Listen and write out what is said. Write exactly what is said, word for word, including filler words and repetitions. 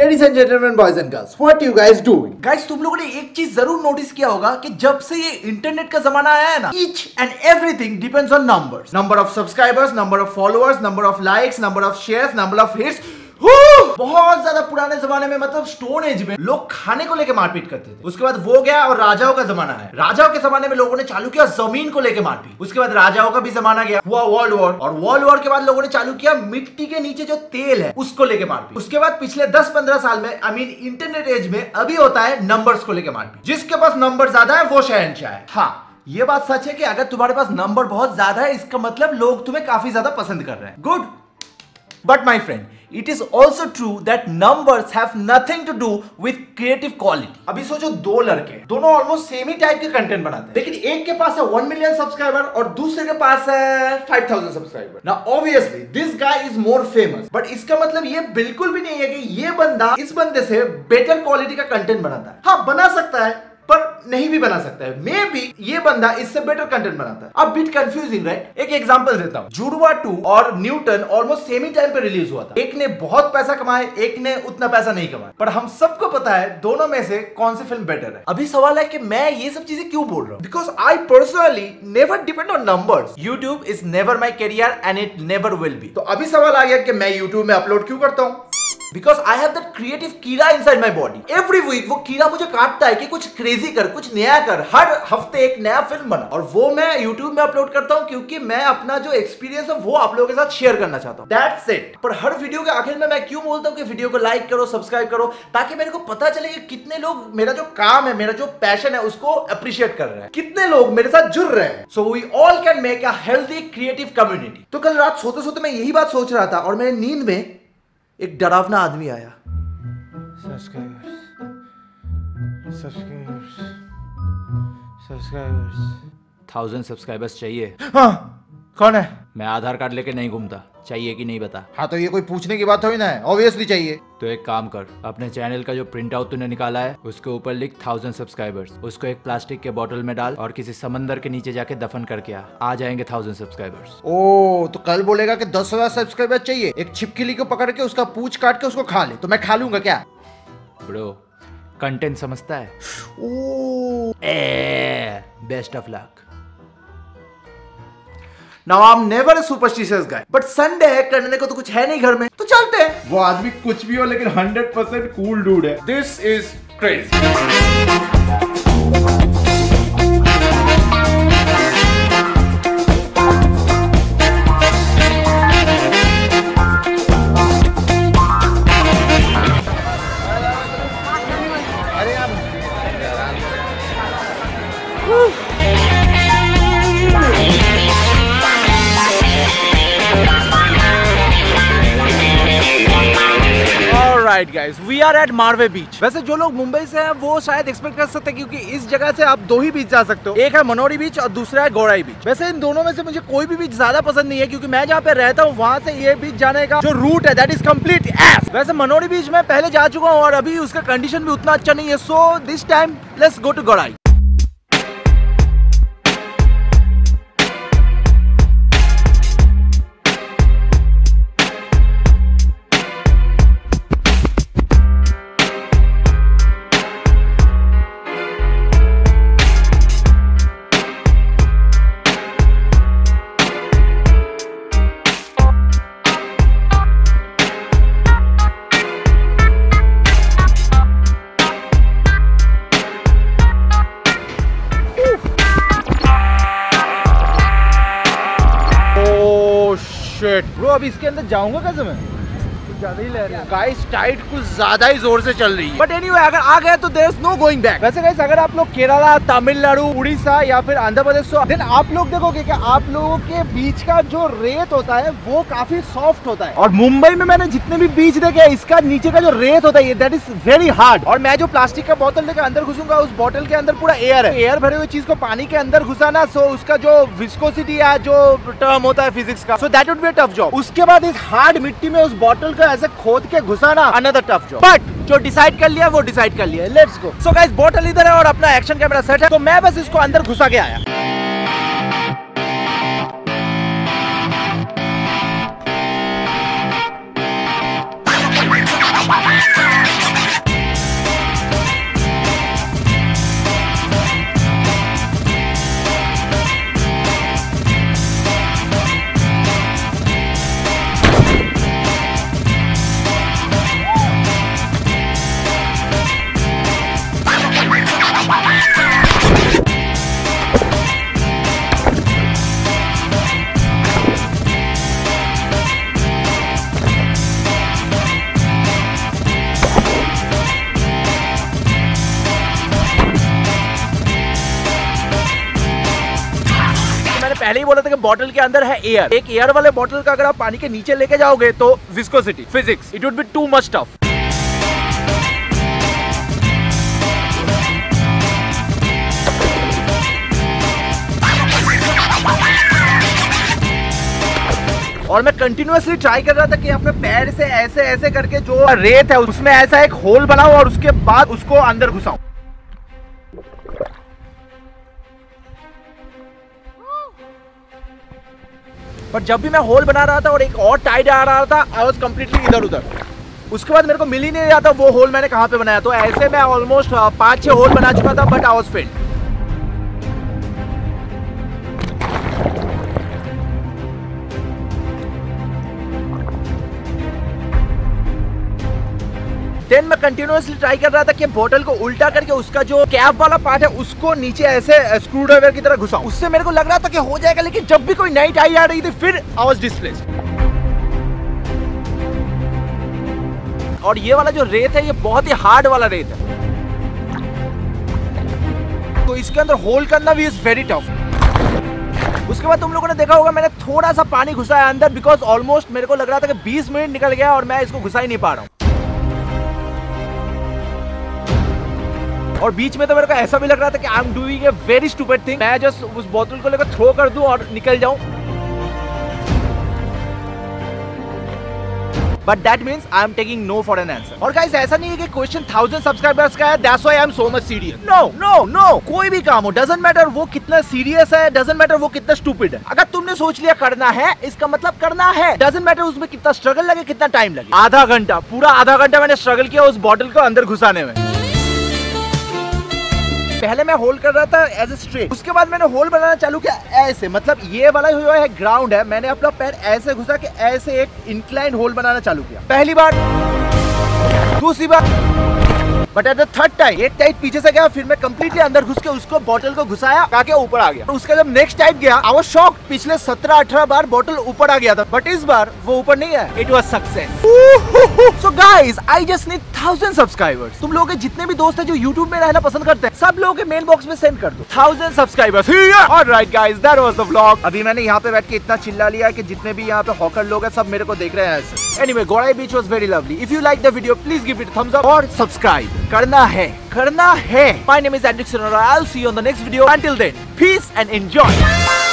Ladies and gentlemen, boys and girls, what you guys doing? Guys, तुम लोगों ने एक चीज जरूर नोटिस किया होगा कि जब से ये इंटरनेट का जमाना आया है ना, each and everything depends on numbers. Number of subscribers, number of followers, number of likes, number of shares, number of hits. बहुत ज्यादा पुराने जमाने में, मतलब स्टोन एज में, लोग खाने को लेके मारपीट करते थे। उसके बाद वो गया और राजाओं का जमाना है। राजाओं के जमाने में लोगों ने चालू किया जमीन को लेके मारपीट। उसके बाद राजाओं का भी जमाना गया, हुआ वर्ल्ड वॉर, और वर्ल्ड वॉर के बाद लोगों ने चालू किया मिट्टी के नीचे जो तेल है उसको लेके मारपीट। उसके बाद पिछले दस पंद्रह साल में, आई मीन इंटरनेट एज में, अभी होता है नंबर्स को लेके मारपीट। जिसके पास नंबर ज्यादा है वो शहंशाह है। हाँ, ये बात सच है कि अगर तुम्हारे पास नंबर बहुत ज्यादा है, इसका मतलब लोग तुम्हें काफी ज्यादा पसंद कर रहे हैं। Good, but my friend, it is also true that numbers have nothing to do with creative quality. अभी सोचो, दो लड़के, दोनों ऑलमोस्ट सेम ही टाइप के कंटेंट बनाते हैं, लेकिन एक के पास है वन मिलियन सब्सक्राइबर और दूसरे के पास है five thousand subscriber. Now obviously this guy is more famous, but इसका मतलब ये बिल्कुल भी नहीं है कि ये बंदा इस बंदे से बेटर क्वालिटी का कंटेंट बनाता है। हाँ, बना सकता है, पर नहीं भी बना सकता है। मे बी ये बंदा इससे बेटर कंटेंट बनाता है। अब बिट कंफ्यूजिंग, राइट? एक एग्जांपल देता हूं। जुड़वा टू और न्यूटन ऑलमोस्ट सेम ही टाइम पे रिलीज हुआ था। एक ने बहुत पैसा कमाया, एक ने उतना पैसा नहीं कमाया, पर हम सबको पता है दोनों में से कौन सी फिल्म बेटर है। अभी सवाल है कि मैं ये सब चीजें क्यों बोल रहा हूं? Because I personally never depend on numbers. YouTube is never my career and it never will be. तो अभी सवाल आ गया कि मैं यूट्यूब में अपलोड क्यों करता हूं? Because I have that creative कीड़ा inside my body. Every week वो कीड़ा मुझे काटता है कि कुछ क्रेजी कर, कुछ नया कर, हर हफ्ते एक नया फिल्म बना, और वो मैं YouTube में अपलोड करता हूँ क्योंकि मैं अपना जो एक्सपीरियंस है वो आप लोगों के साथ शेयर करना चाहता हूँ। That's it. पर हर वीडियो के आखिर में मैं क्यों बोलता हूँ कि वीडियो को लाइक करो, सब्सक्राइब करो, ताकि मेरे को पता चले कि कितने लोग मेरा जो काम है, मेरा जो पैशन है, उसको अप्रिशिएट कर रहे हैं, कितने लोग मेरे साथ जुड़ रहे हैं। So we all can make a healthy creative community. तो कल रात सोते सोते मैं यही बात सोच रहा था और मेरे नींद में एक डरावना आदमी आया। Subscribers, subscribers, subscribers. Thousand subscribers चाहिए? हाँ, कौन है? मैं आधार कार्ड लेके नहीं घूमता। चाहिए कि नहीं बता। हाँ, तो ये कोई पूछने की बात थोड़ी ना है, ऑब्वियसली चाहिए। तो एक काम कर, अपने चैनल का जो प्रिंट आउट तूने निकाला है उसके ऊपर लिख थाउजेंड सब्सक्राइबर्स। उसको एक प्लास्टिक के बोतल में डाल और किसी समंदर के नीचे जाके दफन करके आ आ जाएंगे थाउजेंड सब्सक्राइबर्स। ओ, तो कल बोलेगा कि दस हजार सब्सक्राइबर चाहिए, एक छिपकली को पकड़ के उसका पूंछ काट के उसको खा ले, तो मैं खा लूंगा क्या? ब्रो, कंटेंट समझता है? ओ, ए, best of luck. Now I'm never a superstitious guy, but Sunday है, करने को तो कुछ है नहीं घर में, तो चलते हैं। वो आदमी कुछ भी हो लेकिन हंड्रेड परसेंट कूल डूड है। This is crazy. Right guys, we are at Marve beach. वैसे जो लोग मुंबई से हैं वो शायद एक्सपेक्ट कर सकते हैं, क्योंकि इस जगह से आप दो ही बीच जा सकते हो, एक है मनोरी बीच और दूसरा है गौराई बीच। वैसे इन दोनों में से मुझे कोई भी बीच ज्यादा पसंद नहीं है, क्योंकि मैं जहाँ पे रहता हूँ वहाँ से ये बीच जाने का जो रूट है दैट इज कंप्लीट एस। वैसे मनोरी बीच में पहले जा चुका हूँ और अभी उसका कंडीशन भी उतना अच्छा नहीं है, so this time let's go to Gorai. Bro, अब इसके अंदर जाऊंगा कैसे मैं? कुछ ज्यादा ही ले रहे हैं गाइस, टाइट कुछ ज्यादा ही जोर से चल रही है। बट एनीवे, अगर आ गए तो there is no going back. वैसे गाइस, अगर आप लोग केरला, तमिलनाडु, उड़ीसा या फिर आंध्र प्रदेश से, देन आप लोग देखोगे कि आप लोगों के बीच का जो रेत होता है वो काफी सॉफ्ट होता है, और मुंबई में मैंने जितने भी बीच देखे, इसका नीचे का जो रेत होता है दैट इज वेरी हार्ड। और मैं जो प्लास्टिक का बोतल लेकर अंदर घुसूंगा, उस बोतल के अंदर पूरा एयर है। एयर भरे हुए चीज को पानी के अंदर घुसाना, सो उसका जो विस्कोसिटी है, जो टर्म होता है फिजिक्स का, so that would be a tough job. उसके बाद इस हार्ड मिट्टी में उस बोतल को ऐसे खोद के घुसाना, अनदर टफ जॉब। बट जो डिसाइड कर लिया वो डिसाइड कर लिया, लेट्स गो। सो गाइस, बोतल इधर है और अपना एक्शन कैमरा सेट है, तो मैं बस इसको अंदर घुसा के आया। पहले ही बोला था कि बॉटल के अंदर है एयर। एक एयर वाले बॉटल का अगर आप पानी के नीचे लेके जाओगे तो viscosity, physics, it would be too much tough. और मैं कंटिन्यूअसली ट्राई कर रहा था कि अपने पैर से ऐसे ऐसे करके जो रेत है उसमें ऐसा एक होल बनाऊं और उसके बाद उसको अंदर घुसाऊं। पर जब भी मैं होल बना रहा था और एक और टाइड आ रहा था, आई वाज कंप्लीटली इधर उधर। उसके बाद मेरे को मिल ही नहीं रहा था वो होल मैंने कहां पे बनाया। तो ऐसे मैं ऑलमोस्ट पांच छह होल बना चुका था, बट आई वाज फेल्ड। देन मैं कंटिन्यूअसली ट्राई कर रहा था कि बोतल को उल्टा करके उसका जो कैप वाला पार्ट है उसको नीचे ऐसे स्क्रू ड्राइवर की तरह घुसाऊं। उससे मेरे को लग रहा था कि हो जाएगा, लेकिन जब भी कोई नई टाई आ रही थी फिर आई वाज डिस्प्लेस्ड। और ये वाला जो रेत है ये बहुत ही हार्ड वाला रेत है, तो इसके अंदर होल करना भी इज वेरी टफ। उसके बाद तुम लोगों ने देखा होगा मैंने थोड़ा सा पानी घुसाया अंदर, बिकॉज ऑलमोस्ट मेरे को लग रहा था कि बीस मिनट निकल गया और मैं इसको घुसा ही नहीं पा रहा हूं। और बीच में तो मेरे को ऐसा भी लग रहा था कि I am doing a very stupid thing. मैं जस्ट उस बोतल को लेकर थ्रो कर दूं और निकल जाऊं, but that means I am taking no for an answer. और गाइस ऐसा नहीं है कि क्वेश्चन थाउजेंड सब्सक्राइबर्स का है, that's why I am so much serious. No no no, कोई भी काम हो, डजंट मैटर वो कितना सीरियस है, डजंट मैटर वो कितना स्टूपिड है। अगर तुमने सोच लिया करना है, इसका मतलब करना है। डजंट मैटर उसमें कितना स्ट्रगल लगे, कितना टाइम लगे। आधा घंटा, पूरा आधा घंटा मैंने स्ट्रगल किया उस बॉटल को अंदर घुसाने में। पहले मैं होल कर रहा था एज ए स्ट्रेट, उसके बाद मैंने होल बनाना चालू किया ऐसे, मतलब ये वाला जो है ग्राउंड है, मैंने अपना पैर ऐसे घुसा के ऐसे एक इंक्लाइन होल बनाना चालू किया। पहली बार, दूसरी बार, but at the third time एक टाइट पीछे से गया, फिर मैं कंप्लीटली अंदर घुस के उसको बॉटल को घुसाया, ताकि ऊपर आ गया। तो उसका जब नेक्स्ट टाइम गया, आई वाज शॉक्ड। पिछले सत्रह अठारह बार बॉटल ऊपर आ गया था, बट इस बार वो ऊपर नहीं आया। It was success. So guys, I just need thousand subscribers. तुम लोगों के जितने भी दोस्त हैं जो यूट्यूब में रहना पसंद करते हैं, सब लोगों के मेल बॉक्स में सेंड कर दो thousand subscribers. Alright guys, that was the vlog. अभी मैंने यहाँ पे बैठ के इतना चिल्ला लिया कि जितने भी यहाँ पे हॉकर लोग हैं सब मेरे को देख रहे हैं ऐसे। Anyway, Gorai beach was very lovely. If you like the video please give it thumbs up और सब्सक्राइब करना है, करना है। My name is Andrew Sonora. I'll see you on the next video. Until then, peace and enjoy.